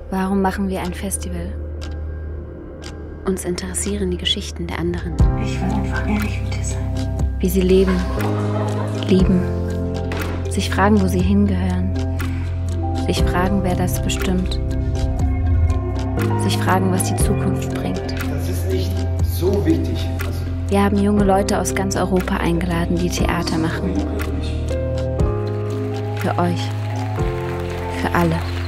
Warum machen wir ein Festival? Uns interessieren die Geschichten der anderen. Ich will einfach ehrlich mit dir sein. Wie sie leben, lieben, sich fragen, wo sie hingehören, sich fragen, wer das bestimmt, sich fragen, was die Zukunft bringt. Das ist nicht so wichtig. Wir haben junge Leute aus ganz Europa eingeladen, die Theater machen. Für euch. Für alle.